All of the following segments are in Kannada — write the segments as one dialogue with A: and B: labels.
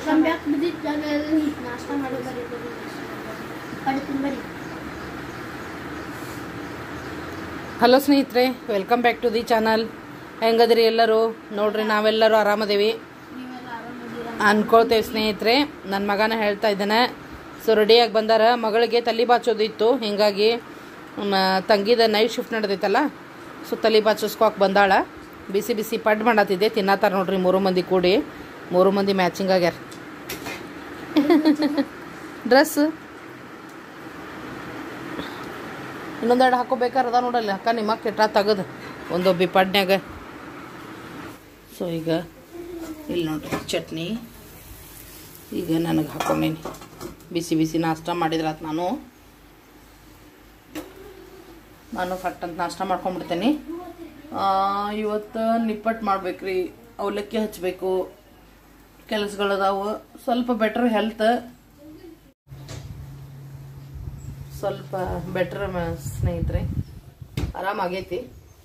A: ಹಲೋ ಸ್ನೇಹಿತರೆ, welcome back to the channel. ಹೆಂಗದ್ರಿ ಎಲ್ಲರೂ? ನೋಡ್ರಿ, ನಾವೆಲ್ಲರೂ ಆರಾಮದೇವಿ ಅನ್ಕೊಳ್ತೇವೆ ಸ್ನೇಹಿತರೆ. ನನ್ನ ಮಗನ ಹೇಳ್ತಾ ಇದ್ದಾನೆ. ಸೊ ರೆಡಿಯಾಗಿ ಬಂದಾರ. ಮಗಳಿಗೆ ತಲೆ ಬಾಚೋದಿತ್ತು, ಹಿಂಗಾಗಿ ತಂಗಿದ ನೈಟ್ ಶಿಫ್ಟ್ ನಡೆದೈತಲ್ಲ, ಸೊ ತಲೆ ಬಾಚಿಸ್ಕೋಕೆ ಬಂದಾಳ. ಬಿಸಿ ಬಿಸಿ ಪಡ್ ಮಾಡತ್ತಿದ್ದೆ, ತಿನ್ನತ್ತಾರ ನೋಡ್ರಿ 3 ಮಂದಿ ಕೂಡಿ. 3 ಮಂದಿ ಮ್ಯಾಚಿಂಗ್ ಆಗ್ಯಾರ. ಡ್ರೆಸ್ ಇನ್ನೊಂದೆರಡು ಹಾಕೋಬೇಕಾರದ ನೋಡಲ್ಲ ಅಕ್ಕ, ನಿಮ್ಮ ಕೆಟ್ಟ ತೆಗೆದು ಒಂದೊಬ್ಬಿ ಪಡ್ನ್ಯಾಗ. ಸೊ ಈಗ ಇಲ್ಲಿ ನೋಡ್ರಿ ಚಟ್ನಿ ಈಗ ನನಗೆ ಹಾಕೊಂಡೇನಿ. ಬಿಸಿ ಬಿಸಿ ನಾಷ್ಟ ಮಾಡಿದ್ರಾತು. ನಾನು ಫಟ್ ಅಂತ ನಾಷ್ಟ ಮಾಡ್ಕೊಂಡ್ಬಿಡ್ತೇನೆ. ಇವತ್ತು ನಿಪ್ಪಟ್ಟು ಮಾಡ್ಬೇಕ್ರಿ, ಅವಲಕ್ಕಿ ಹಚ್ಚಬೇಕು, ಕೆಲಸಗಳದಾವು. ಸ್ವಲ್ಪ ಬೆಟ್ರ್ ಹೆಲ್ತ್, ಸ್ವಲ್ಪ ಬೆಟ್ರ್ ಸ್ನೇಹಿತರೆ, ಆರಾಮಾಗೈತಿ.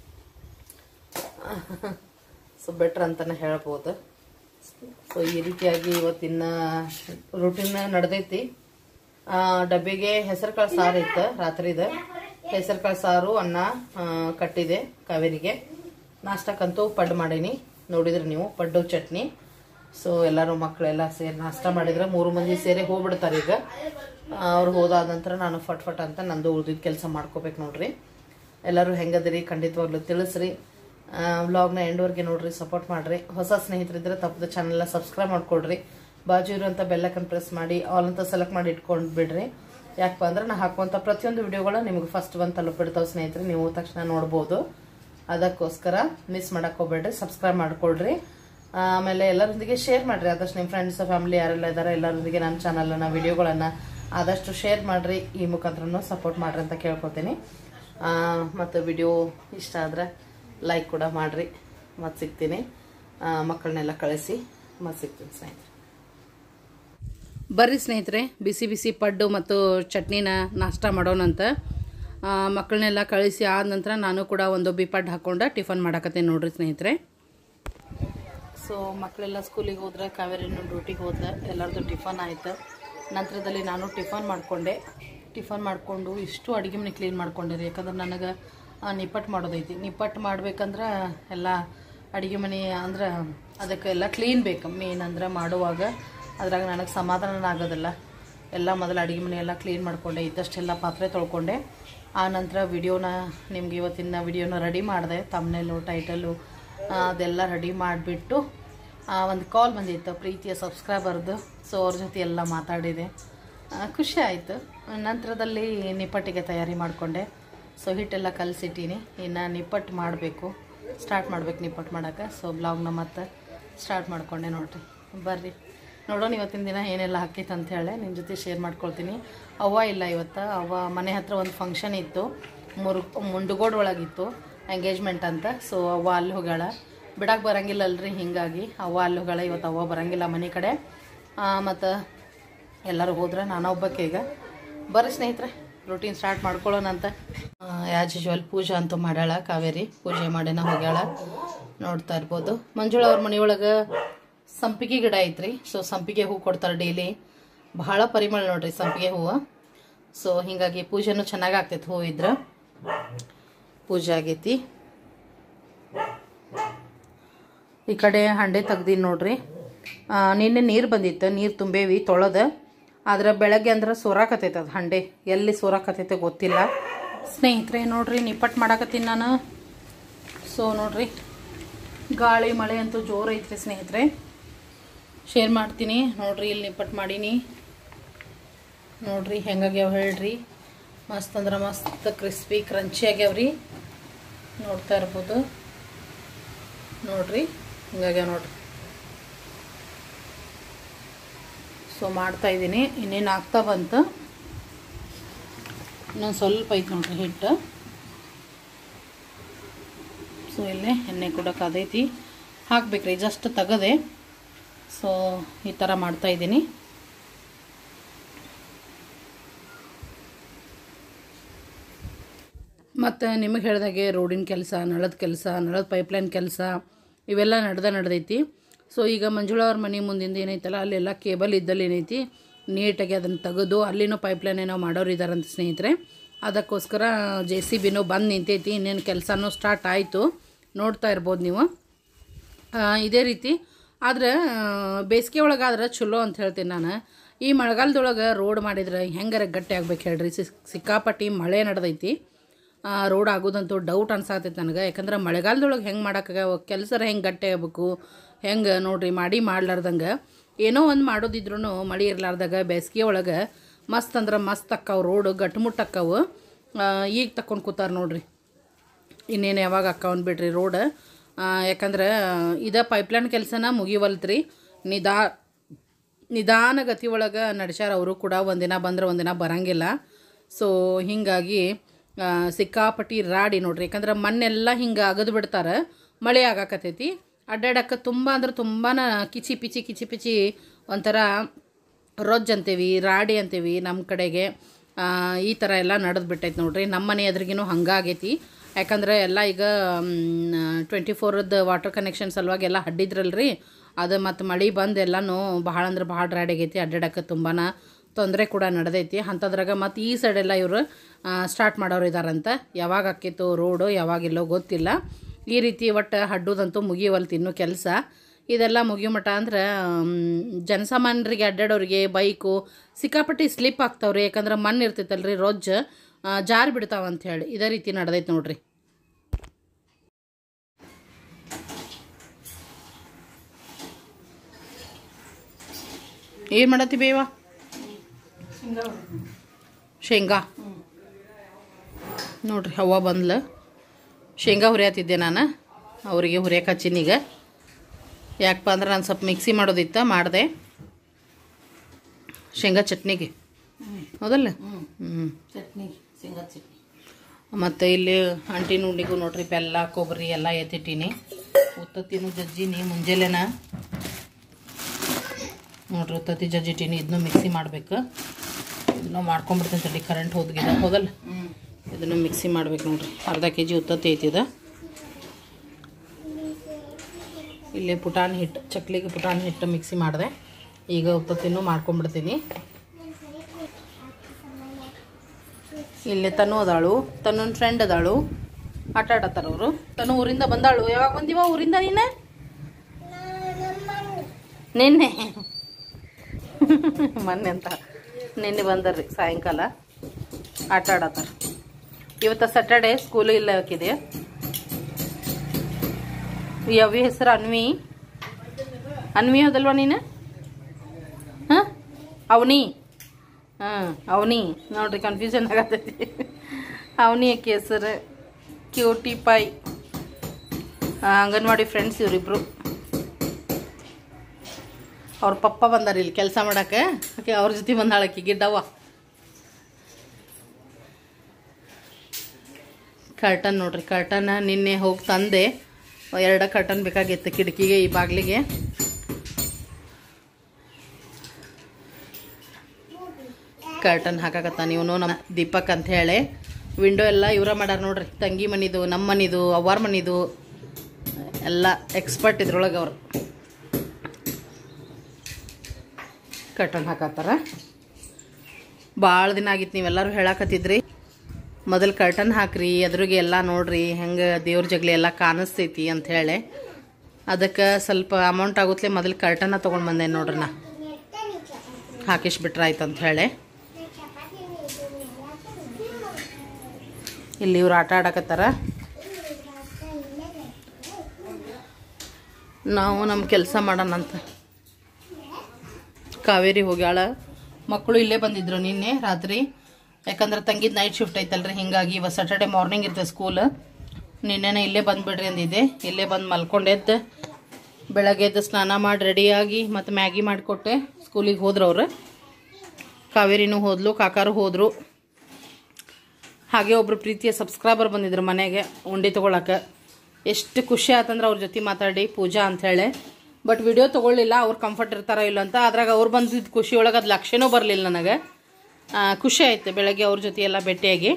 A: ಸೊ ಬೆಟ್ರ್ ಅಂತಲೇ ಹೇಳ್ಬೋದು. ಸೊ ಈ ರೀತಿಯಾಗಿ ಇವತ್ತಿನ ರೂಟೀನ್ ನಡೆದೈತಿ. ಡಬ್ಬಿಗೆ ಹೆಸರು ಕಾಳು ಸಾರು ಇತ್ತು ರಾತ್ರಿದ. ಹೆಸರು ಕಾಳು ಸಾರು, ಅನ್ನ ಕಟ್ಟಿದೆ ಕಾವೇರಿಗೆ. ನಾಷ್ಟಕ್ಕಂತೂ ಪಡ್ಡು ಮಾಡೀನಿ, ನೋಡಿದ್ರಿ ನೀವು, ಪಡ್ಡು ಚಟ್ನಿ. ಸೊ ಎಲ್ಲರೂ ಮಕ್ಕಳೆಲ್ಲ ಸೇರಿ ನಾಷ್ಟ ಮಾಡಿದ್ರೆ 3 ಮಂದಿ ಸೇರಿ ಹೋಗ್ಬಿಡ್ತಾರೆ. ಈಗ ಅವ್ರು ಹೋದಾದ ನಂತರ ನಾನು ಫಟ್ ಫಟ್ ಅಂತ ನಂದು ಉಳಿದಿದ್ದ ಕೆಲಸ ಮಾಡ್ಕೋಬೇಕು ನೋಡ್ರಿ. ಎಲ್ಲರೂ ಹೆಂಗದಿರಿ ಖಂಡಿತವಾಗ್ಲೂ ತಿಳಿಸ್ರಿ. ವ್ಲಾಗ್ನ ಎಂಡ್ವರೆಗೆ ನೋಡ್ರಿ, ಸಪೋರ್ಟ್ ಮಾಡ್ರಿ. ಹೊಸ ಸ್ನೇಹಿತರಿದ್ರೆ ತಪ್ಪದ ಚಾನಲ್ನ ಸಬ್ಸ್ಕ್ರೈಬ್ ಮಾಡ್ಕೊಳ್ರಿ. ಬಾಜು ಇರುವಂಥ ಬೆಲ್ಲೈಕನ್ ಪ್ರೆಸ್ ಮಾಡಿ ಆಲ್ ಅಂತ ಸೆಲೆಕ್ಟ್ ಮಾಡಿ ಇಟ್ಕೊಂಡು ಬಿಡ್ರಿ. ಯಾಕಪ್ಪ ಅಂದ್ರೆ ನಾ ಹಾಕುವಂಥ ಪ್ರತಿಯೊಂದು ವಿಡಿಯೋಗಳು ನಿಮಗೆ ಫಸ್ಟ್ ಬಂದು ತಲುಪಿಡ್ತಾವೆ ಸ್ನೇಹಿತರೆ, ನೀವು ತಕ್ಷಣ ನೋಡ್ಬೋದು. ಅದಕ್ಕೋಸ್ಕರ ಮಿಸ್ ಮಾಡಕ್ಕೆ ಹೋಗ್ಬೇಡ್ರಿ, ಸಬ್ಸ್ಕ್ರೈಬ್ ಮಾಡ್ಕೊಳ್ರಿ. ಆಮೇಲೆ ಎಲ್ಲರೊಂದಿಗೆ ಶೇರ್ ಮಾಡ್ರಿ. ಆದಷ್ಟು ನಿಮ್ಮ ಫ್ರೆಂಡ್ಸ್ ಫ್ಯಾಮಿಲಿ ಯಾರೆಲ್ಲ ಇದ್ದಾರೆ ಎಲ್ಲರೊಂದಿಗೆ ನನ್ನ ಚಾನಲ್ನ ವಿಡಿಯೋಗಳನ್ನು ಆದಷ್ಟು ಶೇರ್ ಮಾಡ್ರಿ. ಈ ಮುಖಾಂತರನೂ ಸಪೋರ್ಟ್ ಮಾಡ್ರಿ ಅಂತ ಕೇಳ್ಕೊತೀನಿ. ಮತ್ತು ವಿಡಿಯೋ ಇಷ್ಟ ಆದರೆ ಲೈಕ್ ಕೂಡ ಮಾಡ್ರಿ. ಮತ್ತೆ ಸಿಗ್ತೀನಿ, ಮಕ್ಕಳನ್ನೆಲ್ಲ ಕಳಿಸಿ ಮತ್ತೆ ಸಿಗ್ತೀನಿ ಸ್ನೇಹಿತರೆ. ಬರ್ರಿ ಸ್ನೇಹಿತರೆ, ಬಿಸಿ ಬಿಸಿ ಪಡ್ಡು ಮತ್ತು ಚಟ್ನಿನ ನಾಷ್ಟ ಮಾಡೋಣಂತ. ಮಕ್ಕಳನ್ನೆಲ್ಲ ಕಳಿಸಿ ಆದ ನಂತರ ನಾನು ಕೂಡ ಒಂದೊಬ್ಬಿ ಪಡ್ಡು ಹಾಕ್ಕೊಂಡು ಟಿಫನ್ ಮಾಡಕತ್ತೇನೆ ನೋಡ್ರಿ ಸ್ನೇಹಿತರೆ. ಸೊ ಮಕ್ಕಳೆಲ್ಲ ಸ್ಕೂಲಿಗೆ ಹೋದ್ರೆ, ಕಾವೇರಿನೂ ಡ್ಯೂಟಿಗೆ ಹೋದ್ರೆ, ಎಲ್ಲರದ್ದು ಟಿಫನ್ ಆಯ್ತು. ನಂತರದಲ್ಲಿ ನಾನು ಟಿಫನ್ ಮಾಡಿಕೊಂಡೆ. ಟಿಫನ್ ಮಾಡಿಕೊಂಡು ಇಷ್ಟು ಅಡುಗೆ ಮನೆ ಕ್ಲೀನ್ ಮಾಡ್ಕೊಂಡಿರಿ. ಯಾಕಂದ್ರೆ ನನಗೆ ನಿಪ್ಪಟ್ಟು ಮಾಡೋದೈತಿ. ನಿಪ್ಪಟ್ಟು ಮಾಡ್ಬೇಕಂದ್ರೆ ಎಲ್ಲ ಅಡುಗೆ ಮನೆ ಅಂದ್ರೆ ಅದಕ್ಕೆಲ್ಲ ಕ್ಲೀನ್ ಬೇಕು. ಮೇನ್ ಅಂದ್ರೆ ಮಾಡುವಾಗ ಅದ್ರಾಗ ನನಗೆ ಸಮಾಧಾನ ಆಗೋದಿಲ್ಲ. ಎಲ್ಲ ಮೊದಲು ಅಡುಗೆ ಮನೆ ಎಲ್ಲ ಕ್ಲೀನ್ ಮಾಡಿಕೊಂಡೆ, ಇದ್ದಷ್ಟೆಲ್ಲ ಪಾತ್ರೆ ತೊಳ್ಕೊಂಡೆ. ಆ ನಂತರ ವಿಡಿಯೋನ ನಿಮ್ಗೆ ಇವತ್ತಿನ ವಿಡಿಯೋನ ರೆಡಿ ಮಾಡಿದೆ. ತಮ್ನೇಲು ಟೈಟಲು ಅದೆಲ್ಲ ರೆಡಿ ಮಾಡಿಬಿಟ್ಟು ಒಂದು ಕಾಲ್ ಬಂದಿತ್ತು ಪ್ರೀತಿಯ ಸಬ್ಸ್ಕ್ರೈಬರ್ದು. ಸೊ ಅವ್ರ ಜೊತೆ ಎಲ್ಲ ಮಾತಾಡಿದೆ, ಖುಷಿ ಆಯಿತು. ನಂತರದಲ್ಲಿ ನಿಪ್ಪಟ್ಟಿಗೆ ತಯಾರಿ ಮಾಡಿಕೊಂಡೆ. ಸೊ ಹಿಟ್ಟೆಲ್ಲ ಕಲಸಿಟ್ಟೀನಿ, ಇನ್ನು ನಿಪ್ಪಟ್ಟು ಮಾಡಬೇಕು, ಸ್ಟಾರ್ಟ್ ಮಾಡ್ಬೇಕು ನಿಪ್ಪಟ್ಟು ಮಾಡೋಕ್ಕೆ. ಸೊ ಬ್ಲಾಗ್ನ ಮತ್ತೆ ಸ್ಟಾರ್ಟ್ ಮಾಡಿಕೊಂಡೆ ನೋಡಿರಿ. ಬರ್ರಿ ನೋಡೋಣ ಇವತ್ತಿನ ದಿನ ಏನೆಲ್ಲ ಹಾಕಿತ್ತು ಅಂಥೇಳಿ ನಿಮ್ಮ ಜೊತೆ ಶೇರ್ ಮಾಡ್ಕೊಳ್ತೀನಿ. ಅವ್ವ ಇಲ್ಲ ಇವತ್ತು, ಅವ್ವ ಮನೆ ಹತ್ರ ಒಂದು ಫಂಕ್ಷನ್ ಇತ್ತು, ಮುಂಡಗೋಡ್ ಒಳಗಿತ್ತು ಎಂಗೇಜ್ಮೆಂಟ್ ಅಂತ. ಸೊ ಅವ್ವ ಅಲ್ಲಿ ಹೋಗ್ಯಾಳ, ಬಿಡಕ್ಕೆ ಬರೋಂಗಿಲ್ಲ ಅಲ್ರಿ, ಹೀಗಾಗಿ ಅವ್ವ ಅಲ್ಲಿ ಹೋಗ್ಯಾಳ. ಇವತ್ತು ಅವ್ವ ಬರೋಂಗಿಲ್ಲ ಮನೆ ಕಡೆ. ಮತ್ತು ಎಲ್ಲರೂ ಹೋದ್ರೆ ನಾನು ಒಬ್ಬಕ್ಕೆ. ಈಗ ಬರ್ರಿ ಸ್ನೇಹಿತರೆ, ರೂಟೀನ್ ಸ್ಟಾರ್ಟ್ ಮಾಡ್ಕೊಳ್ಳೋಣಂತ. ಆ್ಯಸ್ ಯೂಶ್ವಲ್ ಪೂಜೆ ಅಂತೂ ಮಾಡ್ಯಾಳ ಕಾವೇರಿ, ಪೂಜೆ ಮಾಡೇನ ಹೋಗ್ಯಾಳ. ನೋಡ್ತಾ ಇರ್ಬೋದು. ಮಂಜುಳ ಅವ್ರ ಮನೆಯೊಳಗೆ ಸಂಪಿಗೆ ಗಿಡ ಐತ್ರಿ. ಸೊ ಸಂಪಿಗೆ ಹೂವು ಕೊಡ್ತಾರೆ ಡೈಲಿ, ಬಹಳ ಪರಿಮಳ ನೋಡ್ರಿ ಸಂಪಿಗೆ ಹೂವು. ಸೊ ಹೀಗಾಗಿ ಪೂಜೆನೂ ಚೆನ್ನಾಗಿ ಆಗ್ತೈತೆ, ಹೂವು ಇದ್ರೆ. ಪೂಜೆ ಆಗೈತಿ. ಈ ಕಡೆ ಹಂಡೆ ತೆಗ್ದೀನಿ ನೋಡ್ರಿ. ನಿನ್ನೆ ನೀರು ಬಂದಿತ್ತು, ನೀರು ತುಂಬೇವಿ ತೊಳೆದು. ಆದ್ರೆ ಬೆಳಗ್ಗೆ ಅಂದ್ರೆ ಸೋರಾಕತ್ತೈತೆ ಅದು ಹಂಡೆ, ಎಲ್ಲಿ ಸೋರಾಕತ್ತೈತೆ ಗೊತ್ತಿಲ್ಲ ಸ್ನೇಹಿತರೆ. ನೋಡ್ರಿ ನಿಪ್ಪಟ್ಟು ಮಾಡಾಕತ್ತೀನಿ ನಾನು. ಸೊ ನೋಡ್ರಿ, ಗಾಳಿ ಮಳೆ ಅಂತೂ ಜೋರು ಐತ್ರಿ ಸ್ನೇಹಿತರೆ. ಶೇರ್ ಮಾಡ್ತೀನಿ ನೋಡ್ರಿ. ಇಲ್ಲಿ ನಿಪ್ಪಟ್ಟು ಮಾಡೀನಿ ನೋಡ್ರಿ, ಹೆಂಗಾಗ್ಯಾವ ಹೇಳ್ರಿ. ಮಸ್ತ್ ಅಂದ್ರೆ ಮಸ್ತ್ ಕ್ರಿಸ್ಪಿ ಕ್ರಂಚಿ ಆಗ್ಯಾವ್ರಿ. ನೋಡ್ತಾ ಇರ್ಬೋದು ನೋಡ್ರಿ, ಹಿಂಗಾಗ್ಯಾವ ನೋಡ್ರಿ. ಸೊ ಮಾಡ್ತಾಯಿದ್ದೀನಿ, ಇನ್ನೇನು ಆಗ್ತಾ ಬಂತು. ಇನ್ನೊಂದು ಸ್ವಲ್ಪ ಐತೆ ನೋಡ್ರಿ ಹಿಟ್ಟು. ಸೊ ಇಲ್ಲೇ ಎಣ್ಣೆ ಕೂಡ ಕಾದೈತಿ, ಹಾಕ್ಬೇಕ್ರಿ. ಜಸ್ಟ್ ತೆಗದೆ. ಸೊ ಈ ಥರ ಮಾಡ್ತಾಯಿದ್ದೀನಿ. ಮತ್ತು ನಿಮಗೆ ಹೇಳಿದಾಗೆ ರೋಡಿನ ಕೆಲಸ, ನಳದ ಕೆಲಸ, ನಳದ ಪೈಪ್ಲೈನ್ ಕೆಲಸ ಇವೆಲ್ಲ ನಡೆದೈತಿ. ಸೊ ಈಗ ಮಂಜುಳಾ ಅವ್ರ ಮನೆ ಮುಂದಿಂದ ಏನೈತಲ್ಲ ಅಲ್ಲೆಲ್ಲ ಕೇಬಲ್ ಇದ್ದಲ್ಲಿ ಏನೈತಿ ನೀಟಾಗಿ ಅದನ್ನು ತೆಗೆದು ಅಲ್ಲಿನೂ ಪೈಪ್ಲೈನ್ ಏನೋ ಮಾಡೋರು ಇದ್ದಾರಂತ ಸ್ನೇಹಿತರೆ. ಅದಕ್ಕೋಸ್ಕರ JCBನೂ ಬಂದು ನಿಂತೈತಿ. ಇನ್ನೇನು ಕೆಲಸನೂ ಸ್ಟಾರ್ಟ್ ಆಯಿತು, ನೋಡ್ತಾ ಇರ್ಬೋದು ನೀವು. ಇದೇ ರೀತಿ ಆದ್ರೆ ಬೇಸಿಗೆ ಒಳಗಾದ್ರೆ ಚಲೋ ಅಂತ ಹೇಳ್ತೀನಿ ನಾನು. ಈ ಮಳೆಗಾಲದೊಳಗೆ ರೋಡ್ ಮಾಡಿದ್ರೆ ಹೆಂಗಾರ ಗಟ್ಟಿ ಆಗ್ಬೇಕು ಹೇಳ್ರಿ. ಸಿಕ್ಕಾಪಟ್ಟಿ ಮಳೆ ನಡೆದೈತಿ, ರೋಡ್ ಆಗೋದಂತೂ ಡೌಟ್ ಅನ್ಸಾತೈತೆ ನನಗೆ. ಯಾಕಂದ್ರೆ ಮಳೆಗಾಲದೊಳಗೆ ಹೆಂಗೆ ಮಾಡೋಕ್ಕಾಗ ಕೆಲಸ ಹೆಂಗೆ ಗಟ್ಟಿ ಆಗಬೇಕು, ಹೆಂಗೆ ನೋಡ್ರಿ ಮಾಡ್ಲಾರ್ದಂಗೆ ಏನೋ ಒಂದು ಮಾಡೋದಿದ್ರು ಮಳೆ ಇರ್ಲಾರ್ದಾಗ ಬೇಸಿಗೆ ಒಳಗೆ ಮಸ್ತ್ ಅಂದ್ರೆ ಮಸ್ತ್ ಅಕ್ಕಾವು, ರೋಡು ಗಟ್ಟುಮುಟ್ಟಕ್ಕವು. ಈಗ ತಕ್ಕೊಂಡು ಕೂತಾರೆ ನೋಡ್ರಿ, ಇನ್ನೇನು ಯಾವಾಗ ಅಕ್ಕವನ್ ಬಿಡ್ರಿ ರೋಡ್. ಯಾಕಂದ್ರೆ ಇದು ಪೈಪ್ಲೈನ್ ಕೆಲಸನ ಮುಗಿವಲ್ತ್ರಿ. ನಿಧಾನಗತಿ ಒಳಗೆ ನಡೆಸ್ಯಾರ ಅವರು ಕೂಡ. ಒಂದಿನ ಬಂದ್ರೆ ಒಂದಿನ ಬರಂಗಿಲ್ಲ. ಸೊ ಹೀಗಾಗಿ ಸಿಕ್ಕಾಪಟ್ಟಿ ರಾಡಿ ನೋಡ್ರಿ. ಯಾಕಂದ್ರೆ ಮಣ್ಣೆಲ್ಲ ಹಿಂಗೆ ಅಗದು ಬಿಡ್ತಾರೆ, ಮಳೆ ಆಗಾಕತ್ತೈತಿ. ಅಡ್ಡಾಡಕ್ಕೆ ತುಂಬ ಅಂದ್ರೆ ತುಂಬಾ ಕಿಚಿ ಪಿಚಿ ಒಂಥರ ರೊಜ್ಜ್ ಅಂತೀವಿ, ರಾಡಿ ಅಂತೀವಿ ನಮ್ಮ ಕಡೆಗೆ. ಈ ಥರ ಎಲ್ಲ ನಡೆದು ಬಿಟ್ಟೈತೆ ನೋಡ್ರಿ. ನಮ್ಮ ಮನೆ ಎದುರಿಗಿನೂ ಹಂಗಾಗೈತಿ. ಯಾಕಂದರೆ ಎಲ್ಲ ಈಗ 24ದ ವಾಟರ್ ಕನೆಕ್ಷನ್ ಸಲುವಾಗಿ ಎಲ್ಲ ಹಡ್ಡಿದ್ರಲ್ರಿ, ಅದು ಮತ್ತು ಮಳೆ ಬಂದು ಎಲ್ಲನೂ ಭಾಳ ಅಂದ್ರೆ ಭಾಳ ರಾಡಿ ಆಗೈತಿ. ಅಡ್ಡಾಡಕ್ಕೆ ತುಂಬಾ ತೊಂದರೆ ಕೂಡ ನಡೆದೈತಿ. ಅಂಥದ್ರಾಗ ಮತ್ತು ಈ ಸೈಡೆಲ್ಲ ಇವರು ಸ್ಟಾರ್ಟ್ ಮಾಡೋರು ಇದ್ದಾರಂತ. ಯಾವಾಗ ಆಕೈತೋ ರೋಡು, ಯಾವಾಗಿಲ್ಲೋ ಗೊತ್ತಿಲ್ಲ. ಈ ರೀತಿ ಒಟ್ಟು ಹಡ್ಡೋದಂತೂ ಮುಗಿಯವಲ್ತು ಇನ್ನೂ ಕೆಲಸ. ಇದೆಲ್ಲ ಮುಗಿಯೋ ಮಟ್ಟ ಅಂದ್ರೆ ಜನಸಾಮಾನ್ಯರಿಗೆ ಅಡ್ಡಾಡೋರಿಗೆ ಬೈಕು ಸಿಕ್ಕಾಪಟ್ಟಿ ಸ್ಲಿಪ್ ಆಗ್ತಾವ್ರಿ. ಯಾಕಂದ್ರೆ ಮಣ್ಣು ಇರ್ತೈತಲ್ರಿ, ರೊಜ್ಜು ಜಾರಿ ಬಿಡ್ತಾವಂತ ಹೇಳಿ ಇದೇ ರೀತಿ ನಡೆದೈತೆ ನೋಡ್ರಿ. ಏನು ಮಾಡತ್ತಿ ಬೇವ? ಶೇಂಗಾ ನೋಡ್ರಿ. ಹವ್ವ ಬಂದ್ಲ, ಶೇಂಗಾ ಹುರಿಯತ್ತಿದ್ದೆ ನಾನು. ಅವರಿಗೆ ಹುರಿಯಕ್ಕೆ ಹಚ್ಚಿನೀಗ. ಯಾಕಪ್ಪ ಅಂದ್ರೆ ನಾನು ಸ್ವಲ್ಪ ಮಿಕ್ಸಿ ಮಾಡೋದಿತ್ತ, ಮಾಡಿದೆ ಶೇಂಗಾ ಚಟ್ನಿಗೆ. ಹೌದಲ್ಲ? ಚಟ್ನಿ, ಶೇಂಗಾ ಚಟ್ನಿ. ಮತ್ತು ಇಲ್ಲಿ ಅಂಟಿನ ಉಂಡಿಗೂ ನೋಡ್ರಿ ಬೆಲ್ಲ ಕೊಬ್ಬರಿ ಎಲ್ಲ ಎತ್ತಿಟ್ಟೀನಿ. ಉತ್ತತ್ತಿನೂ ಜಜ್ಜಿನಿ ಮುಂಜಾನೆನ ನೋಡ್ರಿ. ಉತ್ತತ್ತಿ ಜಜ್ಜಿಟ್ಟೀನಿ. ಇದನ್ನು ಮಿಕ್ಸಿ ಮಾಡಬೇಕು. ಇದನ್ನು ಮಾಡ್ಕೊಂಬಿಡ್ತೀನಿ ತಡಿ, ಕರೆಂಟ್ ಹೋದ್ಗಿದೆ. ಹೌದಲ್ಲ? ಇದನ್ನು ಮಿಕ್ಸಿ ಮಾಡ್ಬೇಕು ನೋಡ್ರಿ. ಅರ್ಧ kg ಉತ್ತತ್ತಿ ಐತಿದ. ಇಲ್ಲೇ ಪುಟಾಣಿ ಹಿಟ್ಟು, ಚಕ್ಲಿಗೆ ಪುಟಾಣಿ ಹಿಟ್ಟು ಮಿಕ್ಸಿ ಮಾಡಿದೆ. ಈಗ ಉತ್ತತ್ತಿನೂ ಮಾಡ್ಕೊಂಬಿಡ್ತೀನಿ. ಇಲ್ಲೇ ತನು ಅದಾಳು, ತನ್ನೊಂದು ಫ್ರೆಂಡ್ ಅದಾಳು, ಆಟ ಆಡತ್ತಾರ ಅವರು. ತನು ಊರಿಂದ ಬಂದಾಳು. ಯಾವಾಗ ಬಂದಿವ ಊರಿಂದ ನೀನು? ನಿನ್ನೆ ಮೊನ್ನೆ ಅಂತ ನಿನ್ನೆ ಬಂದರ್ರಿ ಸಾಯಂಕಾಲ. ಆಟ ಆಡತ್ತಾರ. ಇವತ್ತು ಸ್ಯಾಟರ್ಡೆ, ಸ್ಕೂಲು ಇಲ್ಲ ಹಾಕಿದೆ. ಯವಿ ಹೆಸರು ಅನ್ವಿ. ಅನ್ವಿ ಹೌದಲ್ವಾ ನೀನು? ಹಾಂ, ಅವನಿ. ಹಾಂ, ಅವನಿ ನೋಡ್ರಿ, ಕನ್ಫ್ಯೂಷನ್ ಆಗತೈತಿ. ಅವನಿ ಅಕ್ಕಿ ಹೆಸರು. Cutie pi. ಅಂಗನವಾಡಿ ಫ್ರೆಂಡ್ಸ್ ಇವರಿಬ್ರು. ಅವ್ರ ಪಪ್ಪ ಬಂದಾರ ಇಲ್ಲಿ ಕೆಲಸ ಮಾಡಕ್ಕೆ. ಓಕೆ, ಅವ್ರ ಜೊತೆ ಬಂದಾಳಕ್ಕಿ ಗಿಡ್ಡವ್ವ. ಕರ್ಟನ್ ನೋಡ್ರಿ. ಕರ್ಟನ್ ನಿನ್ನೆ ಹೋಗಿ ತಂದೆ. 2 ಕರ್ಟನ್ ಬೇಕಾಗಿತ್ತು ಕಿಟಕಿಗೆ, ಈ ಬಾಗಿಲಿಗೆ. ಕರ್ಟನ್ ಹಾಕಾಕತ್ತಾನ ಇವನು, ನಮ್ಮ ದೀಪಕ್ ಅಂತ ಹೇಳಿ. ವಿಂಡೋ ಎಲ್ಲ ಇವರ ಮಾಡ್ಯಾರ ನೋಡ್ರಿ. ತಂಗಿ ಮನಿದು, ನಮ್ಮ ಮನಿದು, ಅವ್ವಾರ ಮನಿದು ಎಲ್ಲ ಎಕ್ಸ್ಪರ್ಟ್ ಇದ್ರೊಳಗೆ ಅವರು. ಕರ್ಟನ್ ಹಾಕತ್ತಾರ. ಭಾಳ ದಿನ ಆಗಿತ್ತು, ನೀವೆಲ್ಲರೂ ಹೇಳಾಕತ್ತಿದ್ರಿ ಮೊದಲು ಕರ್ಟನ್ ಹಾಕ್ರಿ, ಎದುರಿಗೆ ಎಲ್ಲ ನೋಡ್ರಿ ಹೆಂಗೆ ದೇವ್ರ ಜಗಲಿ ಎಲ್ಲ ಕಾಣಿಸ್ತೈತಿ ಅಂತ ಹೇಳಿ. ಅದಕ್ಕೆ ಸ್ವಲ್ಪ ಅಮೌಂಟ್ ಆಗುತ್ತಲೇ ಮೊದಲು ಕರ್ಟನ್ನ ತೊಗೊಂಡು ಬಂದೆ ನೋಡ್ರಿ. ನಾ ಹಾಕಿಸ್ಬಿಟ್ರೆ ಆಯ್ತು ಅಂತ ಹೇಳಿ. ಇಲ್ಲಿ ಇವ್ರು ಆಟ ಆಡಕತ್ತಾರ. ನಾವು ನಮ್ಮ ಕೆಲಸ ಮಾಡೋಣಂತ. ಕಾವೇರಿ ಹೋಗ್ಯಾಳ. ಮಕ್ಕಳು ಇಲ್ಲೇ ಬಂದಿದ್ರು ನಿನ್ನೆ ರಾತ್ರಿ. ಯಾಕಂದ್ರೆ ತಂಗಿದ ನೈಟ್ ಶಿಫ್ಟ್ ಐತಲ್ರಿ, ಹಿಂಗಾಗಿ ಇವತ್ತು ಸ್ಯಾಟರ್ಡೆ ಮಾರ್ನಿಂಗ್ ಇರ್ತದೆ ಸ್ಕೂಲ್. ನಿನ್ನೆನೇ ಇಲ್ಲೇ ಬಂದುಬಿಡ್ರಿ ಅಂದಿದ್ದೆ. ಇಲ್ಲೇ ಬಂದು ಮಲ್ಕೊಂಡೆದ್ದು ಬೆಳಗ್ಗೆ ಎದ್ದು ಸ್ನಾನ ಮಾಡಿ ರೆಡಿಯಾಗಿ ಮತ್ತು ಮ್ಯಾಗಿ ಮಾಡಿಕೊಟ್ಟೆ. ಸ್ಕೂಲಿಗೆ ಹೋದ್ರು ಅವರು. ಕಾವೇರಿನೂ ಹೋದ್ಲು, ಕಾಕಾರು ಹೋದರು. ಹಾಗೆ ಒಬ್ಬರು ಪ್ರೀತಿಯ ಸಬ್ಸ್ಕ್ರೈಬರ್ ಬಂದಿದ್ರು ಮನೆಗೆ ಉಂಡೆ ತೊಗೊಳಕ್ಕೆ. ಎಷ್ಟು ಖುಷಿ ಆತಂದ್ರೆ ಅವ್ರ ಜೊತೆ ಮಾತಾಡಿ, ಪೂಜಾ ಅಂಥೇಳಿ. ಬಟ್ ವಿಡಿಯೋ ತೊಗೊಳ್ಳಿಲ್ಲ, ಅವ್ರು ಕಂಫರ್ಟ್ ಇರ್ತಾರೋ ಇಲ್ಲ ಅಂತ. ಅದ್ರಾಗ ಅವ್ರು ಬಂದಿದ್ದು ಖುಷಿ ಒಳಗೆ ಅದು ಲಕ್ಷ್ಯನೂ ಬರಲಿಲ್ಲ ನನಗೆ. ಖುಷಿ ಆಯ್ತು ಬೆಳಗ್ಗೆ ಅವ್ರ ಜೊತೆ ಎಲ್ಲ ಭೇಟಿಯಾಗಿ.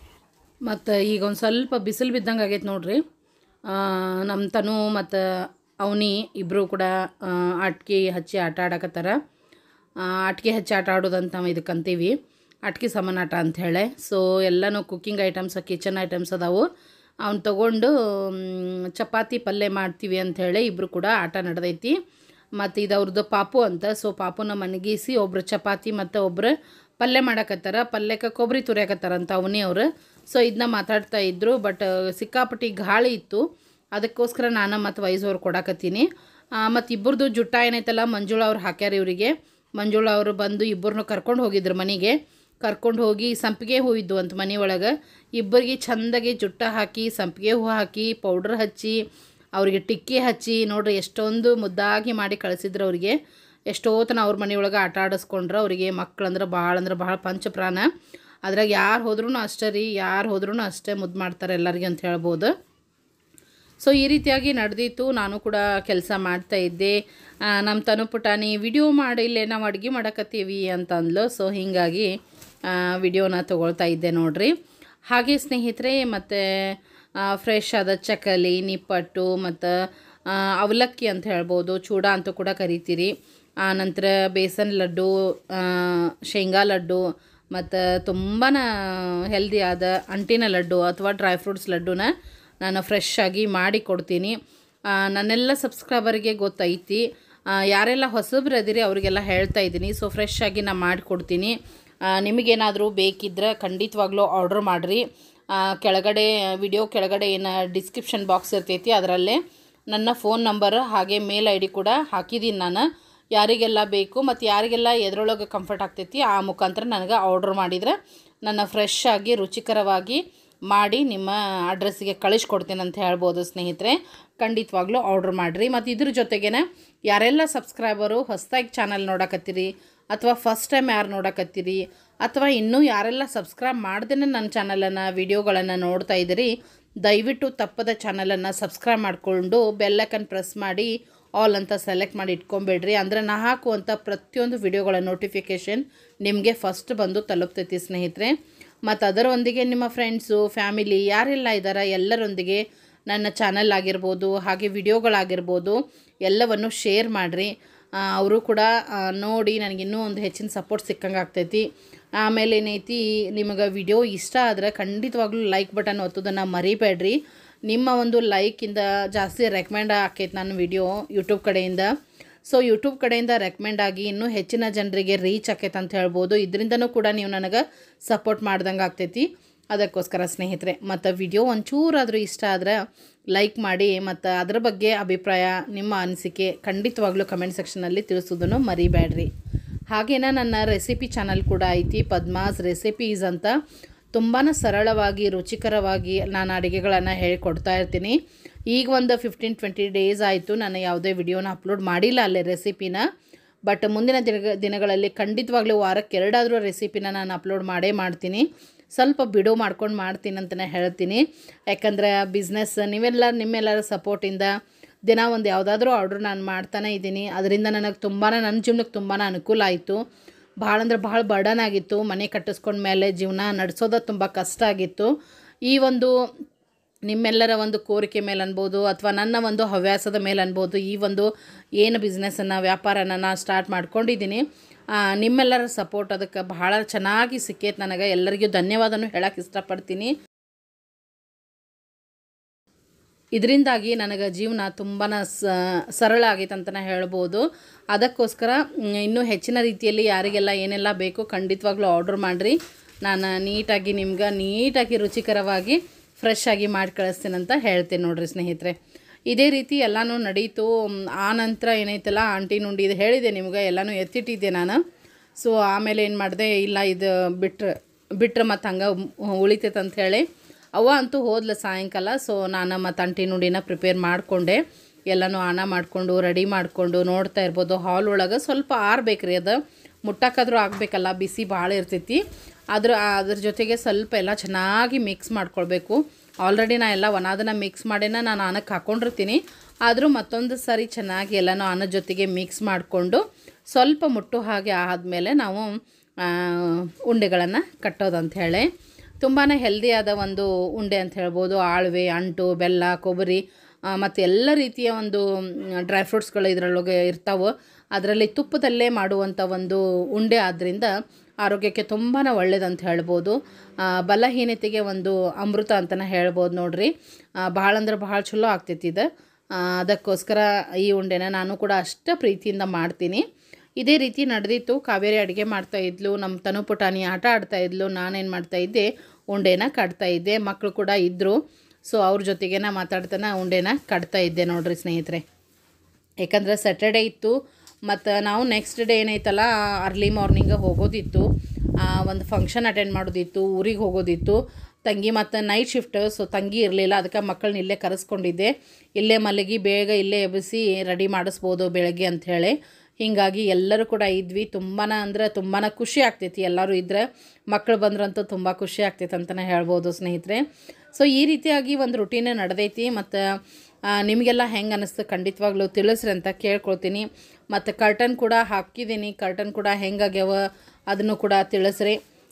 A: ಮತ್ತು ಈಗ ಒಂದು ಸ್ವಲ್ಪ ಬಿಸಿಲು ಬಿದ್ದಂಗೆ ಆಗೈತೆ ನೋಡ್ರಿ. ನಮ್ಮ ತನು ಮತ್ತು ಅವನಿ ಇಬ್ಬರು ಕೂಡ ಆಟ್ಕೆ ಹಚ್ಚಿ ಆಟ ಆಡಕತ್ತಾರ. ಆಟ್ಕೆ ಹಚ್ಚಿ ಆಟ ಆಡೋದಂತ ನಾವು ಇದಕ್ಕೆ ಅಂತೀವಿ, ಆಟ್ಕೆ ಸಮಾನ ಆಟ ಅಂಥೇಳಿ. ಸೊ ಎಲ್ಲನೂ ಕುಕ್ಕಿಂಗ್ ಐಟಮ್ಸ್, ಕಿಚನ್ ಐಟಮ್ಸ್ ಅದಾವು. ಅವ್ನು ತೊಗೊಂಡು ಚಪಾತಿ ಪಲ್ಯ ಮಾಡ್ತೀವಿ ಅಂಥೇಳಿ ಇಬ್ಬರು ಕೂಡ ಆಟ ನಡೆದೈತಿ. ಮತ್ತು ಇದು ಅವ್ರದ್ದು ಪಾಪು ಅಂತ. ಸೊ ಪಾಪುನ ಮನಗಿಸಿ ಒಬ್ಬರು ಚಪಾತಿ ಮತ್ತು ಒಬ್ಬರು ಪಲ್ಯ ಮಾಡಕತ್ತಾರ. ಪಲ್ಯಕ್ಕೆ ಕೊಬ್ಬರಿ ತುರಿಯಾಕತ್ತಾರಂತ ಅವನಿ ಅವರು. ಸೊ ಇದನ್ನ ಮಾತಾಡ್ತಾ ಇದ್ದರು. ಬಟ್ ಸಿಕ್ಕಾಪಟ್ಟಿ ಗಾಳಿ ಇತ್ತು, ಅದಕ್ಕೋಸ್ಕರ ನಾನು ಮತ್ತು ವಯಸ್ಸವ್ರು ಕೊಡಾಕತ್ತೀನಿ. ಮತ್ತು ಇಬ್ಬರದು ಜುಟ್ಟ ಏನೈತಲ್ಲ ಮಂಜುಳಾ ಅವ್ರು ಹಾಕ್ಯಾರ ಇವರಿಗೆ. ಮಂಜುಳಾ ಅವರು ಬಂದು ಇಬ್ಬರನ್ನೂ ಕರ್ಕೊಂಡು ಹೋಗಿದ್ರು ಮನೆಗೆ. ಕರ್ಕೊಂಡು ಹೋಗಿ ಸಂಪಿಗೆ ಹೂ ಇದ್ದು ಅಂತ ಮನೆ ಒಳಗೆ. ಇಬ್ಬರಿಗೆ ಚೆಂದಾಗಿ ಜುಟ್ಟ ಹಾಕಿ, ಸಂಪಿಗೆ ಹೂ ಹಾಕಿ, ಪೌಡ್ರ್ ಹಚ್ಚಿ, ಅವರಿಗೆ ಟಿಕ್ಕಿ ಹಚ್ಚಿ, ನೋಡ್ರಿ ಎಷ್ಟೊಂದು ಮುದ್ದಾಗಿ ಮಾಡಿ ಕಳಿಸಿದ್ರು ಅವರಿಗೆ. ಎಷ್ಟೋತನ ಅವ್ರ ಮನೆಯೊಳಗೆ ಆಟ ಆಡಿಸ್ಕೊಂಡ್ರೆ. ಅವರಿಗೆ ಮಕ್ಕಳಂದ್ರೆ ಭಾಳ ಪಂಚಪ್ರಾಣ. ಅದ್ರಾಗ ಯಾರು ಹೋದ್ರೂ ಅಷ್ಟೇ ರೀ, ಯಾರು ಹೋದ್ರೂ ಅಷ್ಟೇ ಮುದ್ದು ಮಾಡ್ತಾರೆ ಎಲ್ಲರಿಗೆ ಅಂತ ಹೇಳ್ಬೋದು. ಸೊ ಈ ರೀತಿಯಾಗಿ ನಡೆದಿತ್ತು. ನಾನು ಕೂಡ ಕೆಲಸ ಮಾಡ್ತಾಯಿದ್ದೆ. ನಮ್ಮ ತನು ಪುಟಾಣಿ ವಿಡಿಯೋ ಮಾಡಿಲ್ಲೇ ನಾವು ಅಡುಗೆ ಮಾಡಕತ್ತೀವಿ ಅಂತ ಅಂದ್ಲು. ಸೊ ಹೀಗಾಗಿ ವಿಡಿಯೋನ ತೊಗೊಳ್ತಾ ಇದ್ದೆ ನೋಡ್ರಿ. ಹಾಗೆ ಸ್ನೇಹಿತರೆ, ಮತ್ತು ಫ್ರೆಶ್ ಆದ ಚಕ್ಕಲಿ, ನಿಪ್ಪಟ್ಟು ಮತ್ತು ಅವಲಕ್ಕಿ ಅಂತ ಹೇಳ್ಬೋದು, ಚೂಡ ಅಂತೂ ಕೂಡ ಕರಿತೀರಿ. ನಂತರ ಬೇಸನ್ ಲಡ್ಡು, ಶೇಂಗಾ ಲಡ್ಡು ಮತ್ತು ತುಂಬಾ ಹೆಲ್ದಿ ಆದ ಅಂಟಿನ ಲಡ್ಡು ಅಥವಾ ಡ್ರೈ ಫ್ರೂಟ್ಸ್ ಲಡ್ಡುನ ನಾನು ಫ್ರೆಶ್ ಆಗಿ ಮಾಡಿ ಕೊಡ್ತೀನಿ. ನನ್ನೆಲ್ಲ ಸಬ್ಸ್ಕ್ರೈಬರ್ಗೆ ಗೊತ್ತೈತಿ, ಯಾರೆಲ್ಲ ಹೊಸಬ್ರು ಅದಿರಿ ಅವರಿಗೆಲ್ಲ ಹೇಳ್ತಾ ಇದ್ದೀನಿ. ಸೊ ಫ್ರೆಶ್ ಆಗಿ ನಾನು ಮಾಡಿಕೊಡ್ತೀನಿ. ನಿಮಗೇನಾದರೂ ಬೇಕಿದ್ರೆ ಖಂಡಿತವಾಗ್ಲೂ ಆರ್ಡ್ರ್ ಮಾಡಿರಿ. ಕೆಳಗಡೆ ವಿಡಿಯೋ ಕೆಳಗಡೆ ಏನು ಡಿಸ್ಕ್ರಿಪ್ಷನ್ ಬಾಕ್ಸ್ ಇರ್ತೈತಿ, ಅದರಲ್ಲೇ ನನ್ನ ಫೋನ್ ನಂಬರ್ ಹಾಗೆ ಮೇಲ್ ID ಕೂಡ ಹಾಕಿದ್ದೀನಿ ನಾನು. ಯಾರಿಗೆಲ್ಲ ಬೇಕು ಮತ್ತು ಯಾರಿಗೆಲ್ಲ ಎದ್ರೊಳಗೆ ಕಂಫರ್ಟ್ ಆಗ್ತೈತಿ ಆ ಮುಖಾಂತರ ನನಗೆ ಆರ್ಡ್ರ್ ಮಾಡಿದರೆ ನನ್ನ ಫ್ರೆಶ್ ಆಗಿ ರುಚಿಕರವಾಗಿ ಮಾಡಿ ನಿಮ್ಮ ಅಡ್ರೆಸ್ಸಿಗೆ ಕಳಿಸ್ಕೊಡ್ತೀನಿ ಅಂತ ಹೇಳ್ಬೋದು ಸ್ನೇಹಿತರೆ. ಖಂಡಿತವಾಗ್ಲೂ ಆರ್ಡ್ರ್ ಮಾಡಿರಿ. ಮತ್ತು ಇದ್ರ ಜೊತೆಗೇ ಯಾರೆಲ್ಲ ಸಬ್ಸ್ಕ್ರೈಬರು ಹೊಸದಾಗಿ ಚಾನಲ್ ನೋಡಕತ್ತೀರಿ ಅಥವಾ ಫಸ್ಟ್ ಟೈಮ್ ಯಾರು ನೋಡಕತ್ತೀರಿ ಅಥವಾ ಇನ್ನೂ ಯಾರೆಲ್ಲ ಸಬ್ಸ್ಕ್ರೈಬ್ ಮಾಡ್ದೇ ನನ್ನ ಚಾನಲನ್ನು ವಿಡಿಯೋಗಳನ್ನು ನೋಡ್ತಾ ಇದ್ದೀರಿ, ದಯವಿಟ್ಟು ತಪ್ಪದ ಚಾನಲನ್ನು ಸಬ್ಸ್ಕ್ರೈಬ್ ಮಾಡಿಕೊಂಡು ಬೆಲ್ಲೈಕನ್ ಪ್ರೆಸ್ ಮಾಡಿ ಆಲ್ ಅಂತ ಸೆಲೆಕ್ಟ್ ಮಾಡಿ ಇಟ್ಕೊಂಬೇಡ್ರಿ. ಅಂದರೆ ನಾ ಹಾಕುವಂಥ ಪ್ರತಿಯೊಂದು ವಿಡಿಯೋಗಳ ನೋಟಿಫಿಕೇಷನ್ ನಿಮಗೆ ಫಸ್ಟ್ ಬಂದು ತಲುಪ್ತೈತಿ ಸ್ನೇಹಿತರೆ. ಮತ್ತು ಅದರೊಂದಿಗೆ ನಿಮ್ಮ ಫ್ರೆಂಡ್ಸು, ಫ್ಯಾಮಿಲಿ ಯಾರೆಲ್ಲ ಇದ್ದಾರೆ ಎಲ್ಲರೊಂದಿಗೆ ನನ್ನ ಚಾನಲ್ ಆಗಿರ್ಬೋದು, ಹಾಗೆ ವಿಡಿಯೋಗಳಾಗಿರ್ಬೋದು ಎಲ್ಲವನ್ನು ಶೇರ್ ಮಾಡಿರಿ. ಅವರು ಕೂಡ ನೋಡಿ ನನಗಿನ್ನೂ ಒಂದು ಹೆಚ್ಚಿನ ಸಪೋರ್ಟ್ ಸಿಕ್ಕಂಗೆ ಆಗ್ತೈತಿ. ಆಮೇಲೆ ಏನೈತಿ, ನಿಮಗೆ ವಿಡಿಯೋ ಇಷ್ಟ ಆದರೆ ಖಂಡಿತವಾಗ್ಲೂ ಲೈಕ್ ಬಟನ್ ಒತ್ತೋದನ್ನು ಮರಿಬೇಡ್ರಿ. ನಿಮ್ಮ ಒಂದು ಲೈಕಿಂದ ಜಾಸ್ತಿ ರೆಕಮೆಂಡ್ ಆಕೈತೆ ನನ್ನ ವಿಡಿಯೋ ಯೂಟ್ಯೂಬ್ ಕಡೆಯಿಂದ. ಸೊ ಯೂಟ್ಯೂಬ್ ಕಡೆಯಿಂದ ರೆಕಮೆಂಡ್ ಆಗಿ ಇನ್ನೂ ಹೆಚ್ಚಿನ ಜನರಿಗೆ ರೀಚ್ ಆಕೈತೆ ಅಂತ ಹೇಳ್ಬೋದು. ಇದರಿಂದನೂ ಕೂಡ ನೀವು ನನಗೆ ಸಪೋರ್ಟ್ ಮಾಡ್ದಂಗೆ ಆಗ್ತೈತಿ. ಅದಕ್ಕೋಸ್ಕರ ಸ್ನೇಹಿತರೆ, ಮತ್ತು ವಿಡಿಯೋ ಒಂಚೂರಾದರೂ ಇಷ್ಟ ಆದರೆ ಲೈಕ್ ಮಾಡಿ. ಮತ್ತು ಅದರ ಬಗ್ಗೆ ಅಭಿಪ್ರಾಯ, ನಿಮ್ಮ ಅನಿಸಿಕೆ ಖಂಡಿತವಾಗ್ಲೂ ಕಮೆಂಟ್ ಸೆಕ್ಷನಲ್ಲಿ ತಿಳಿಸೋದನ್ನು ಮರಿಬೇಡ್ರಿ. ಹಾಗೇನ ನನ್ನ ರೆಸಿಪಿ ಚಾನಲ್ ಕೂಡ ಐತಿ, ಪದ್ಮಾಸ್ ರೆಸಿಪೀಸ್ ಅಂತ. ತುಂಬಾ ಸರಳವಾಗಿ ರುಚಿಕರವಾಗಿ ನಾನು ಅಡುಗೆಗಳನ್ನು ಹೇಳಿಕೊಡ್ತಾ ಇರ್ತೀನಿ. ಈಗ ಒಂದು 15-20 ಡೇಸ್ ಆಯಿತು ನಾನು ಯಾವುದೇ ವಿಡಿಯೋನ ಅಪ್ಲೋಡ್ ಮಾಡಿಲ್ಲ ಅಲ್ಲೇ ರೆಸಿಪಿನ. ಬಟ್ ಮುಂದಿನ ದಿನಗಳಲ್ಲಿ ಖಂಡಿತವಾಗ್ಲೂ ವಾರಕ್ಕೆ 2 ಆದರೂ ರೆಸಿಪಿನ ನಾನು ಅಪ್ಲೋಡ್ ಮಾಡೇ ಮಾಡ್ತೀನಿ. ಸ್ವಲ್ಪ ಬಿಡೋ ಮಾಡ್ಕೊಂಡು ಮಾಡ್ತೀನಿ ಅಂತಲೇ ಹೇಳ್ತೀನಿ. ಯಾಕಂದರೆ ಬಿಸ್ನೆಸ್ ನಿಮ್ಮೆಲ್ಲರ ಸಪೋರ್ಟಿಂದ ದಿನ ಒಂದು ಯಾವುದಾದ್ರೂ ಆರ್ಡ್ರ್ ನಾನು ಮಾಡ್ತಾನೆ ಇದ್ದೀನಿ. ಅದರಿಂದ ನನಗೆ ನನ್ನ ಜೀವನಕ್ಕೆ ತುಂಬಾ ಅನುಕೂಲ ಆಯಿತು. ಭಾಳ ಅಂದ್ರೆ ಭಾಳ ಬರ್ಡನ್ ಆಗಿತ್ತು. ಮನೆ ಕಟ್ಟಿಸ್ಕೊಂಡ ಮೇಲೆ ಜೀವನ ನಡೆಸೋದು ತುಂಬ ಕಷ್ಟ ಆಗಿತ್ತು. ಈ ಒಂದು ನಿಮ್ಮೆಲ್ಲರ ಒಂದು ಕೋರಿಕೆ ಮೇಲೆ ಅನ್ಬೋದು ಅಥವಾ ನನ್ನ ಒಂದು ಹವ್ಯಾಸದ ಮೇಲೆ ಅನ್ಬೋದು, ಈ ಒಂದು ಏನು ಬಿಸ್ನೆಸ್ಸನ್ನು ವ್ಯಾಪಾರನ ನಾನು ಸ್ಟಾರ್ಟ್ ಮಾಡ್ಕೊಂಡಿದ್ದೀನಿ. ನಿಮ್ಮೆಲ್ಲರ ಸಪೋರ್ಟ್ ಅದಕ್ಕೆ ಭಾಳ ಚೆನ್ನಾಗಿ ಸಿಕ್ಕೈತೆ ನನಗೆ. ಎಲ್ಲರಿಗೂ ಧನ್ಯವಾದನೂ ಹೇಳಕ್ಕೆ ಇಷ್ಟಪಡ್ತೀನಿ. ಇದರಿಂದಾಗಿ ನನಗೆ ಜೀವನ ತುಂಬಾ ಸರಳ ಆಗೈತೆ ಅಂತಲೇ ಹೇಳ್ಬೋದು. ಅದಕ್ಕೋಸ್ಕರ ಇನ್ನೂ ಹೆಚ್ಚಿನ ರೀತಿಯಲ್ಲಿ ಯಾರಿಗೆಲ್ಲ ಏನೆಲ್ಲ ಬೇಕು ಖಂಡಿತವಾಗ್ಲೂ ಆರ್ಡ್ರ್ ಮಾಡಿರಿ. ನಾನು ನೀಟಾಗಿ ರುಚಿಕರವಾಗಿ ಫ್ರೆಶ್ ಆಗಿ ಮಾಡಿ ಕಳಿಸ್ತೀನಿ ಅಂತ ಹೇಳ್ತೀನಿ ನೋಡಿರಿ ಸ್ನೇಹಿತರೆ. ಇದೇ ರೀತಿ ಎಲ್ಲನೂ ನಡೀತು. ಆ ನಂತರ ಏನೈತಲ್ಲ ಆಂಟಿ ನುಂಡಿ ಇದು ಹೇಳಿದೆ ನಿಮ್ಗೆ, ಎಲ್ಲನೂ ಎತ್ತಿಟ್ಟಿದ್ದೆ ನಾನು. ಸೊ ಆಮೇಲೆ ಏನು ಮಾಡಿದೆ, ಇಲ್ಲ ಇದು ಬಿಟ್ರೆ ಮತ್ತು ಹಂಗೆ ಉಳಿತೈತೆ ಅಂಥೇಳಿ ಅವ್ವ ಅಂತೂ ಹೋದ್ಲ ಸಾಯಂಕಾಲ. ಸೊ ನಾನು ಮತ್ತು ಅಂಟಿ ನುಂಡಿನ ಪ್ರಿಪೇರ್ ಮಾಡಿಕೊಂಡೆ. ಎಲ್ಲನೂ ಆನ ಮಾಡಿಕೊಂಡು ರೆಡಿ ಮಾಡಿಕೊಂಡು ನೋಡ್ತಾ ಇರ್ಬೋದು. ಹಾಲ್ ಒಳಗೆ ಸ್ವಲ್ಪ ಆರ್ಬೇಕ್ರಿ, ಅದು ಮುಟ್ಟಕ್ಕಾದ್ರೂ ಆಗಬೇಕಲ್ಲ, ಬಿಸಿ ಭಾಳ ಇರ್ತೈತಿ. ಅದ್ರ ಜೊತೆಗೆ ಸ್ವಲ್ಪ ಎಲ್ಲ ಚೆನ್ನಾಗಿ ಮಿಕ್ಸ್ ಮಾಡ್ಕೊಳ್ಬೇಕು. ಆಲ್ರೆಡಿ ನಾ ಎಲ್ಲ ಒಣದನ್ನು ಮಿಕ್ಸ್ ಮಾಡೇನ ನಾನು ಆನಕ್ಕೆ ಹಾಕ್ಕೊಂಡಿರ್ತೀನಿ. ಆದರೂ ಮತ್ತೊಂದು ಸಾರಿ ಚೆನ್ನಾಗಿ ಎಲ್ಲನೂ ಅನ್ನದ ಜೊತೆಗೆ ಮಿಕ್ಸ್ ಮಾಡಿಕೊಂಡು ಸ್ವಲ್ಪ ಮುಟ್ಟು ಹಾಗೆ ಆದಮೇಲೆ ನಾವು ಉಂಡೆಗಳನ್ನು ಕಟ್ಟೋದಂತ ಹೇಳಿ ತುಂಬಾ ಹೆಲ್ದಿಯಾದ ಒಂದು ಉಂಡೆ ಅಂತ ಹೇಳ್ಬೋದು. ಆಳ್ವೆ, ಅಂಟು, ಬೆಲ್ಲ, ಕೊಬ್ಬರಿ ಮತ್ತು ಎಲ್ಲ ರೀತಿಯ ಒಂದು ಡ್ರೈ ಫ್ರೂಟ್ಸ್ಗಳು ಇದರೊಳಗೆ ಇರ್ತಾವೆ. ಅದರಲ್ಲಿ ತುಪ್ಪದಲ್ಲೇ ಮಾಡುವಂಥ ಒಂದು ಉಂಡೆ ಆದ್ದರಿಂದ ಆರೋಗ್ಯಕ್ಕೆ ತುಂಬಾ ಒಳ್ಳೇದಂತ ಹೇಳ್ಬೋದು. ಬಲಹೀನತೆಗೆ ಒಂದು ಅಮೃತ ಅಂತಲೇ ಹೇಳ್ಬೋದು ನೋಡ್ರಿ. ಭಾಳ ಅಂದ್ರೆ ಭಾಳ ಚಲೋ ಆಗ್ತೈತಿ ಇದು. ಅದಕ್ಕೋಸ್ಕರ ಈ ಉಂಡೆನ ನಾನು ಕೂಡ ಅಷ್ಟೇ ಪ್ರೀತಿಯಿಂದ ಮಾಡ್ತೀನಿ. ಇದೇ ರೀತಿ ನಡೆದಿತ್ತು. ಕಾವೇರಿ ಅಡುಗೆ ಮಾಡ್ತಾಯಿದ್ಲು, ನಮ್ಮ ತನು ಪುಟಾಣಿ ಆಟ ಆಡ್ತಾಯಿದ್ಲು, ನಾನೇನು ಮಾಡ್ತಾಯಿದ್ದೆ, ಉಂಡೆನ ಕಟ್ತಾಯಿದ್ದೆ. ಮಕ್ಕಳು ಕೂಡ ಇದ್ದರು. ಸೊ ಅವ್ರ ಜೊತೆಗೇನ ಮಾತಾಡ್ತಾನೆ ಉಂಡೆನ ಕಟ್ತಾಯಿದ್ದೆ ನೋಡ್ರಿ ಸ್ನೇಹಿತರೆ. ಯಾಕಂದ್ರೆ ಸ್ಯಾಟರ್ಡೇ ಇತ್ತು ಮತ್ತು ನಾವು ನೆಕ್ಸ್ಟ್ ಡೇ ಏನೈತಲ್ಲ ಅರ್ಲಿ ಮಾರ್ನಿಂಗ್ ಹೋಗೋದಿತ್ತು, ಒಂದು ಫಂಕ್ಷನ್ ಅಟೆಂಡ್ ಮಾಡೋದಿತ್ತು, ಊರಿಗೆ ಹೋಗೋದಿತ್ತು. ತಂಗಿ ಮತ್ತು ನೈಟ್ ಶಿಫ್ಟ್, ಸೊ ತಂಗಿ ಇರಲಿಲ್ಲ. ಅದಕ್ಕೆ ಮಕ್ಕಳನ್ನ ಇಲ್ಲೇ ಕರೆಸ್ಕೊಂಡಿದ್ದೆ. ಇಲ್ಲೇ ಮಲಗಿ ಬೇಗ ಇಲ್ಲೇ ಎಬ್ಬಿಸಿ ರೆಡಿ ಮಾಡಿಸ್ಬೋದು ಬೆಳಗ್ಗೆ ಅಂಥೇಳಿ. ಹೀಗಾಗಿ ಎಲ್ಲರೂ ಕೂಡ ಇದ್ವಿ. ತುಂಬಾ ಅಂದರೆ ತುಂಬಾ ಖುಷಿ ಆಗ್ತೈತಿ ಎಲ್ಲರೂ ಇದ್ದರೆ. ಮಕ್ಕಳು ಬಂದ್ರಂತೂ ತುಂಬ ಖುಷಿ ಆಗ್ತೈತೆ ಅಂತಲೇ ಹೇಳ್ಬೋದು ಸ್ನೇಹಿತರೆ. ಸೊ ಈ ರೀತಿಯಾಗಿ ಒಂದು ರುಟೀನೇ ನಡೆದೈತಿ. ಮತ್ತು ನಿಮಗೆಲ್ಲ ಹೆಂಗೆ ಅನ್ನಿಸ್ತು ಖಂಡಿತವಾಗ್ಲೂ ತಿಳಿಸ್ರಿ ಅಂತ ಕೇಳ್ಕೊಳ್ತೀನಿ. ಮತ್ತು ಕರ್ಟನ್ ಕೂಡ ಹಾಕಿದ್ದೀನಿ. ಕರ್ಟನ್ ಕೂಡ ಹೆಂಗಾಗ್ಯಾವ ಅದನ್ನು ಕೂಡ ತಿಳಿಸ್ರಿ.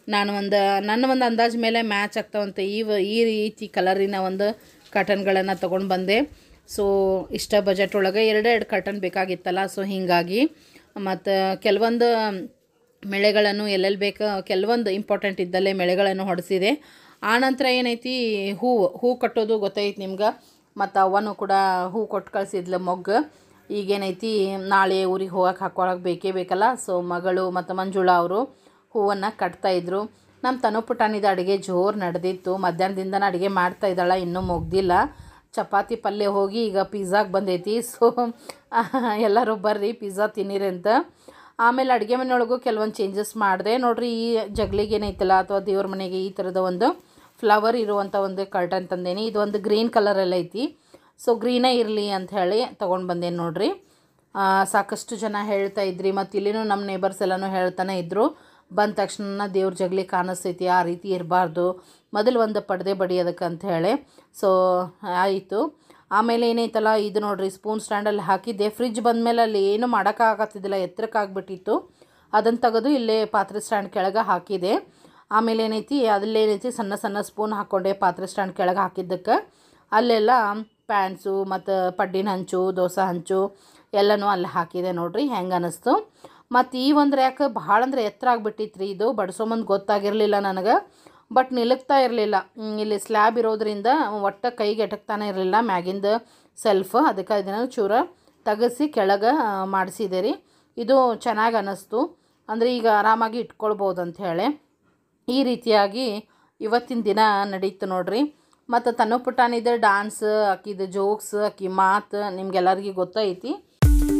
A: ನನ್ನ ಒಂದು ಅಂದಾಜು ಮೇಲೆ ಮ್ಯಾಚ್ ಆಗ್ತಾವಂತ ಈ ರೀತಿ ಕಲರಿನ ಒಂದು ಕರ್ಟನ್ಗಳನ್ನು ತೊಗೊಂಡು ಬಂದೆ. ಸೊ ಇಷ್ಟ ಬಜೆಟ್ ಒಳಗೆ ಎರಡು ಕರ್ಟನ್ ಬೇಕಾಗಿತ್ತಲ್ಲ, ಸೊ ಹೀಗಾಗಿ. ಮತ್ತು ಕೆಲವೊಂದು ಮೆಳೆಗಳನ್ನು ಎಲ್ಲೆಲ್ಲಿ ಬೇಕು, ಕೆಲವೊಂದು ಇಂಪಾರ್ಟೆಂಟ್ ಇದ್ದಲ್ಲೇ ಮೆಳೆಗಳನ್ನು ಹೊಡೆಸಿದೆ. ಆನಂತರ ಏನೈತಿ, ಹೂ ಕಟ್ಟೋದು ಗೊತ್ತೈತಿ ನಿಮ್ಗೆ. ಮತ್ತು ಅವನು ಕೂಡ ಹೂ ಕೊಟ್ಟು ಕಳಿಸಿದ್ಲು ಮೊಗ್ಗು. ಈಗೇನೈತಿ, ನಾಳೆ ಊರಿಗೆ ಹೋಗಕ್ಕೆ ಹಾಕೊಳಕ್ಕೆ ಬೇಕೇ ಬೇಕಲ್ಲ. ಸೊ ಮಗಳು ಮತ್ತು ಮಂಜುಳಾ ಅವರು ಹೂವನ್ನು ಕಟ್ತಾಯಿದ್ರು. ನಮ್ಮ ತನು ಪುಟಾಣಿದ ಅಡುಗೆ ಜೋರು ನಡೆದಿತ್ತು. ಮಧ್ಯಾಹ್ನದಿಂದನೇ ಅಡುಗೆ ಮಾಡ್ತಾಯಿದ್ದಾಳೆ, ಇನ್ನೂ ಮುಗ್ದಿಲ್ಲ. ಚಪಾತಿ ಪಲ್ಯ ಹೋಗಿ ಈಗ ಪಿಜ್ಜಾಗೆ ಬಂದೈತಿ. ಸೊ ಎಲ್ಲರೂ ಬರ್ರಿ ಪಿಜ್ಜಾ ತಿನ್ನಿರಿ ಅಂತ. ಆಮೇಲೆ ಅಡುಗೆ ಮನೆಯೊಳಗೂ ಕೆಲವೊಂದು ಚೇಂಜಸ್ ಮಾಡಿದೆ ನೋಡ್ರಿ. ಈ ಜಗ್ಲಿಗೆ ಏನೈತಲ್ಲ ಅಥವಾ ದೇವ್ರ ಮನೆಗೆ ಈ ಥರದ ಒಂದು ಫ್ಲವರ್ ಇರುವಂಥ ಒಂದು ಕರ್ಟನ್ ತಂದೇನಿ. ಇದು ಒಂದು ಗ್ರೀನ್ ಕಲರಲ್ಲಿ ಐತಿ. ಸೊ ಗ್ರೀನೇ ಇರಲಿ ಅಂತ ಹೇಳಿ ತೊಗೊಂಡು ಬಂದೇನು ನೋಡ್ರಿ. ಸಾಕಷ್ಟು ಜನ ಹೇಳ್ತಾ ಇದ್ರಿ, ಮತ್ತು ಇಲ್ಲಿನೂ ನಮ್ಮ ನೇಬರ್ಸ್ ಎಲ್ಲನೂ ಹೇಳ್ತಾನೆ ಇದ್ದರು, ಬಂದ ತಕ್ಷಣ ದೇವ್ರ ಜಗಲಿ ಕಾಣಿಸ್ತೈತಿ, ಆ ರೀತಿ ಇರಬಾರ್ದು, ಮೊದಲು ಒಂದು ಪರ್ದೆ ಬಡಿಯೋದಕ್ಕೆ ಅಂತ ಹೇಳಿ. ಸೊ ಆಯಿತು. ಆಮೇಲೆ ಏನೈತಲ್ಲ ಇದು ನೋಡ್ರಿ, ಸ್ಪೂನ್ ಸ್ಟ್ಯಾಂಡಲ್ಲಿ ಹಾಕಿದ್ದೆ. ಫ್ರಿಜ್ ಬಂದಮೇಲೆ ಅಲ್ಲಿ ಏನು ಮಾಡೋಕ್ಕಾಗತ್ತಿದ್ದಿಲ್ಲ, ಎತ್ತರಕ್ಕಾಗ್ಬಿಟ್ಟಿತ್ತು. ಅದನ್ನು ತೆಗೆದು ಇಲ್ಲೇ ಪಾತ್ರೆ ಸ್ಟ್ಯಾಂಡ್ ಕೆಳಗೆ ಹಾಕಿದೆ. ಆಮೇಲೆ ಏನೈತಿ, ಅಲ್ಲೇನೈತಿ ಸಣ್ಣ ಸಣ್ಣ ಸ್ಪೂನ್ ಹಾಕ್ಕೊಂಡೆ ಪಾತ್ರೆ ಸ್ಟ್ಯಾಂಡ್ ಕೆಳಗೆ ಹಾಕಿದ್ದಕ್ಕೆ. ಅಲ್ಲೆಲ್ಲ ಪ್ಯಾನ್ಸು ಮತ್ತು ಪಡ್ಡಿನ ಹಂಚು, ದೋಸೆ ಹಂಚು ಎಲ್ಲನೂ ಅಲ್ಲಿ ಹಾಕಿದೆ ನೋಡ್ರಿ. ಹೆಂಗೆ ಅನ್ನಿಸ್ತು. ಮತ್ತು ಈ ಒಂದು ರ್ಯಾಕ್ ಭಾಳ ಅಂದರೆ ಎತ್ತರ ಆಗಿಬಿಟ್ಟಿತ್ತು ರೀ. ಇದು ಬಡಿಸೋಮಂದು ಗೊತ್ತಾಗಿರಲಿಲ್ಲ ನನಗೆ, ಬಟ್ ನಿಲುಕ್ತಾ ಇರಲಿಲ್ಲ. ಇಲ್ಲಿ ಸ್ಲ್ಯಾಬ್ ಇರೋದ್ರಿಂದ ಒಟ್ಟು ಕೈಗೆ ಎಟಕ್ತಾನೆ ಇರಲಿಲ್ಲ ಮ್ಯಾಗಿಂದ ಸೆಲ್ಫ್. ಅದಕ್ಕೆ ಇದನ್ನು ಚೂರ ತೆಗೆಸಿ ಕೆಳಗೆ ಮಾಡಿಸಿದೆ ರೀ. ಇದು ಚೆನ್ನಾಗಿ ಅನ್ನಿಸ್ತು. ಅಂದರೆ ಈಗ ಆರಾಮಾಗಿ ಇಟ್ಕೊಳ್ಬೋದು ಅಂಥೇಳಿ. ಈ ರೀತಿಯಾಗಿ ಇವತ್ತಿನ ದಿನ ನಡೀತು ನೋಡ್ರಿ. ಮತ್ತು ತನು ಪುಟಾಣಿದ ಡ್ಯಾನ್ಸ್, ಆಕಿದು ಜೋಕ್ಸ್, ಆಕಿ ಮಾತು ನಿಮ್ಗೆಲ್ಲರಿಗೂ ಗೊತ್ತೈತಿ.